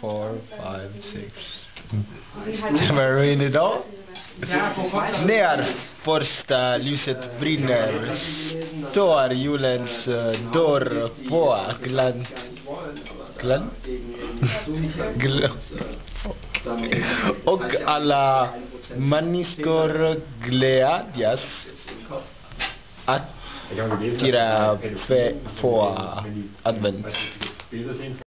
4, 5, 6. Stämmer du in idag? När första ljuset brinner står julens dörr på glänt. Och alla människor glädjas att tira på advent.